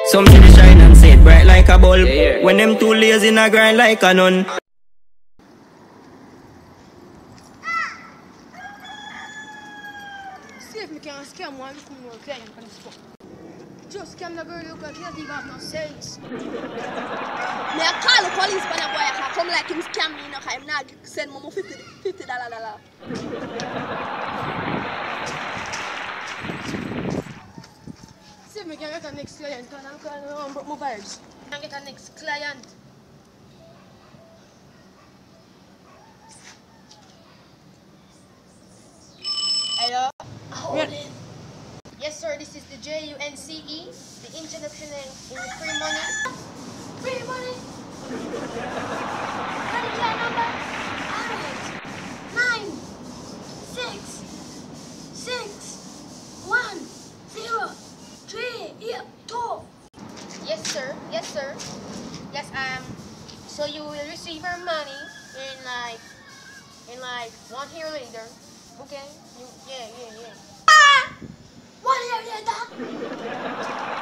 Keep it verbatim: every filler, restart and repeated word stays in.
Some see the shine and say it bright like a bulb. Yeah, yeah. When them too lazy in a grind like a nun. See if me can scam one more client on the spot. Just scam the girl because she doesn't have no sense. Me I call the police for the boy I come like him scam me, you know, I'm not send me fifty dollars. See if me can get a next client and I'm calling my vibes. Can get a next client. Hello? Hold it. Yes, sir, this is the J U N C E, the introduction in, in free money. Free money? What is your number? Alright. Nine, six, six, one, zero, three, yeah, two. Yes, sir. Yes, sir. Yes, um, so you will receive your money in like, in like one year later. Okay? You, yeah, yeah, yeah. Ah! What are you doing?